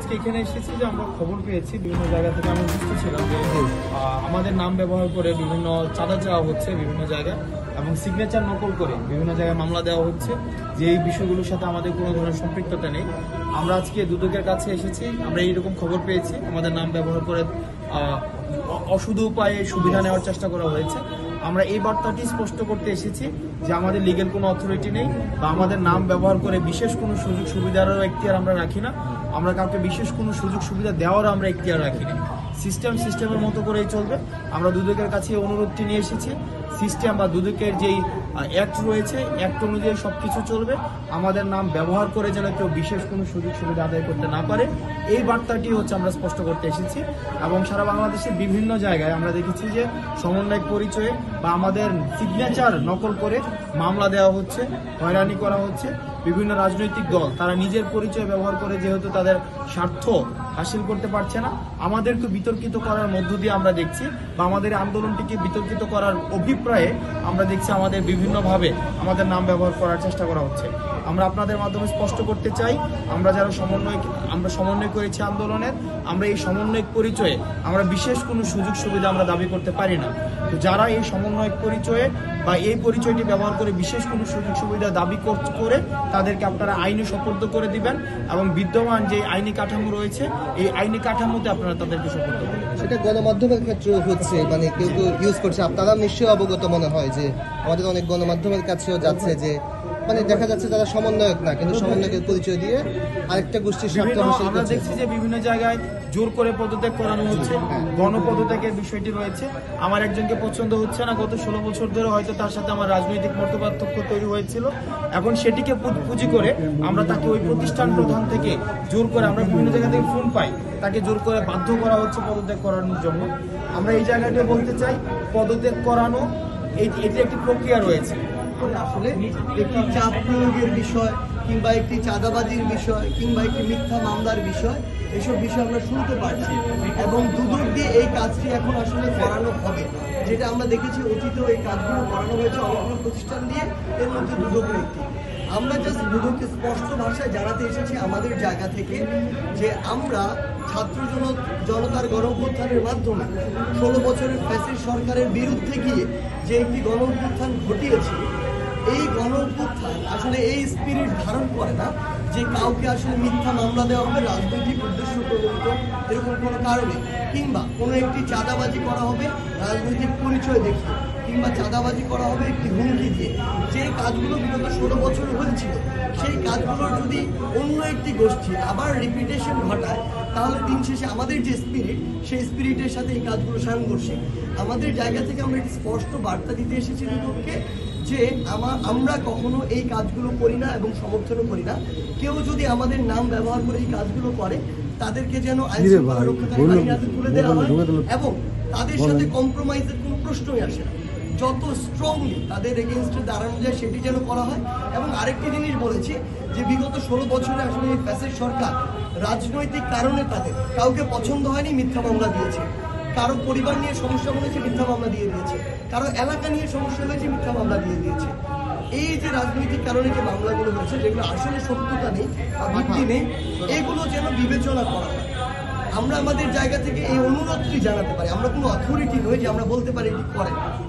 আজকে এখানে এসেছি যে আমরা খবর পেয়েছি বিভিন্ন জায়গা থেকে, আমরা বুঝতে ছিলাম যে আমাদের নাম ব্যবহার করে বিভিন্ন চাঁদা চাওয়া হচ্ছে বিভিন্ন জায়গায় এবং সিগনেচার নকল করে বিভিন্ন জায়গায় মামলা দেওয়া হচ্ছে, যে এই বিষয়গুলোর সাথে আমাদের কোনো ধরনের সম্পৃক্ততা নেই। আমরা আজকে দুদকের কাছে এসেছি, আমরা এইরকম খবর পেয়েছি আমাদের নাম ব্যবহার করে অসুধ উপায়ে সুবিধা নেওয়ার চেষ্টা করা হয়েছে। আমরা এই বার্তাটি স্পষ্ট করতে এসেছি যে আমাদের লিগ্যাল কোনো অথরিটি নেই বা আমাদের নাম ব্যবহার করে বিশেষ কোনো সুযোগ সুবিধারও এখতিয়ার আমরা রাখি না। আমরা কাউকে বিশেষ কোনো সুযোগ সুবিধা দেওয়ারও আমরা এখতিয়ার রাখি না। সিস্টেমের মতো করেই চলবে। আমরা দুদকের কাছে অনুরোধটি নিয়ে এসেছি, সিস্টেম বা দুদকের যেই অ্যাক্ট রয়েছে অ্যাক্ট অনুযায়ী সবকিছু চলবে। আমাদের নাম ব্যবহার করে যেন কেউ বিশেষ কোনো সুযোগ সুবিধা আদায় করতে না পারে, এই বার্তাটি হচ্ছে আমরা স্পষ্ট করতে এসেছি। এবং সারা বাংলাদেশের বিভিন্ন জায়গায় আমরা দেখেছি যে সমন্বয়ক পরিচয়ে বা আমাদের সিগনেচার নকল করে মামলা দেওয়া হচ্ছে, হয়রানি করা হচ্ছে। বিভিন্ন রাজনৈতিক দল তারা নিজের পরিচয় ব্যবহার করে যেহেতু তাদের স্বার্থ হাসিল করতে পারছে না, আমাদেরকে বিতর্কিত করার মধ্য দিয়ে আমরা দেখছি বা আমাদের আন্দোলনটিকে বিতর্কিত করার অভিপ্রায়ে আমরা দেখছি আমাদের বিভিন্নভাবে আমাদের নাম ব্যবহার করার চেষ্টা করা হচ্ছে। আমরা আপনাদের মাধ্যমে স্পষ্ট করতে চাই, আমরা যারা সমন্বয় করেছি আন্দোলনের, আমরা এই সমন্বয়ক পরিচয়ে আমরা বিশেষ কোনো সুযোগ সুবিধা আমরা দাবি করতে পারি না। তো যারা এই সমন্বয়ক পরিচয়ে বা এই পরিচয়টি ব্যবহার করে বিশেষ কোনো সুযোগ সুবিধা দাবি করে তাদেরকে আপনারা আইনে সোপর্দ করে দিবেন এবং বিদ্যমান যে আইনি কাঠামো রয়েছে এই আইনি কাঠামোতে আপনারা তাদেরকে সোপর্দ করবেন। সেটা গণমাধ্যমের ক্ষেত্রে হচ্ছে, মানে কেউ কেউ ইউজ করছে, আপনারা নিশ্চয়ই অবগত মনে হয় যে আমাদের অনেক গণমাধ্যমের কাছেও যাচ্ছে যে মানে দেখা যাচ্ছে তারা সমন্বয়ক না, কিন্তু সমন্বয়কের পরিচয় দিয়ে আরেকটা গোষ্ঠীর স্বার্থ হাসিল করছে। আমরা দেখছি যে বিভিন্ন জায়গায় জোর করে পদত্যাগ করানো হচ্ছে, গণপদত্যাগের বিষয়টি রয়েছে। আমার একজনকে পছন্দ হচ্ছে না, গত 16 বছর ধরে হয়তো তার সাথে আমার রাজনৈতিক মতপার্থক্য তৈরি হয়েছিল, এখন সেটিকে পুঁজি করে আমরা তাকে ওই প্রতিষ্ঠান প্রধান থেকে জোর করে, আমরা বিভিন্ন জায়গা থেকে ফোন পাই, তাকে জোর করে বাধ্য করা হচ্ছে পদত্যাগ করানোর জন্য। আমরা এই জায়গাটা বলতে চাই, পদত্যাগ করানো এটি একটি প্রক্রিয়া রয়েছে। আসলে একটি চাপ প্রয়োগের বিষয় কিংবা একটি চাঁদাবাজির বিষয় কিংবা একটি মিথ্যা মামলার বিষয়, এসব বিষয় আমরা শুনতে পারছি এবং দুদক দিয়ে এই কাজটি এখন আসলে করানো হবে। যেটা আমরা দেখেছি অতীতেও এই কাজগুলো করানো হয়েছে অনেকগুলো প্রতিষ্ঠান দিয়ে, এর মধ্যে দুদকের একটি। আমরা জাস্ট দুদককে স্পষ্ট ভাষায় জানাতে এসেছি আমাদের জায়গা থেকে যে আমরা ছাত্র জনতার গণঅভ্যুত্থানের মাধ্যমে 16 বছরের ফ্যাসিস্ট সরকারের বিরুদ্ধে গিয়ে যে একটি গণঅভ্যুত্থান ঘটিয়েছে, এই গণঅভ্যুত্থান আসলে এই স্পিরিট ধারণ করে না যে কাউকে আসলে মিথ্যা মামলা দেওয়া হবে রাজনৈতিক উদ্দেশ্য প্রণোদিত এরকম কোনো কারণে, কিংবা কোনো একটি চাঁদাবাজি করা হবে রাজনৈতিক পরিচয় দেখিয়ে, কিংবা চাঁদাবাজি করা হবে একটি হুমকি দিয়ে। যে কাজগুলো বিগত 16 বছর হয়েছিল সেই কাজগুলোর যদি অন্য একটি গোষ্ঠী আবার রিপিটেশন ঘটায়, তাহলে দিন শেষে আমাদের যে স্পিরিট সেই স্পিরিটের সাথে এই কাজগুলো সাংঘর্ষিক। আমাদের জায়গা থেকে আমরা একটি স্পষ্ট বার্তা দিতে এসেছি দুদককে যে আমরা কখনো এই কাজগুলো করি না এবং সমর্থনও করি না। কেউ যদি আমাদের নাম ব্যবহার করে এই কাজগুলো করে তাদেরকে যেন আইন শৃঙ্খলা রক্ষাকারী বাহিনীর হাতে তুলে দেওয়া হয় এবং তাদের সাথে কম্প্রোমাইজের কোনো প্রশ্নই আসে না। যত স্ট্রংলি তাদের এগেনস্টে দাঁড়ানো যায় সেটি যেন করা হয়। এবং আরেকটি জিনিস বলেছি যে বিগত 16 বছরে আসলে এই ফ্যাসিস্ট সরকার রাজনৈতিক কারণে তাদের কাউকে পছন্দ হয়নি, মিথ্যা মামলা দিয়েছে। কারো পরিবার নিয়ে সমস্যা হয়েছে, মিথ্যা মামলা দিয়ে দিয়েছে। কারো এলাকা নিয়ে সমস্যা হয়েছে, মিথ্যা মামলা দিয়ে দিয়েছে। এই যে রাজনৈতিক কারণে যে মামলাগুলো হয়েছে যেগুলো আসলে সত্যতা নেই বা ভিত্তি নেই, এগুলো যেন বিবেচনা করা হয়। আমরা আমাদের জায়গা থেকে এই অনুরোধটি জানাতে পারি। আমরা কোনো অথরিটি নই যে আমরা বলতে পারি এটি করেন।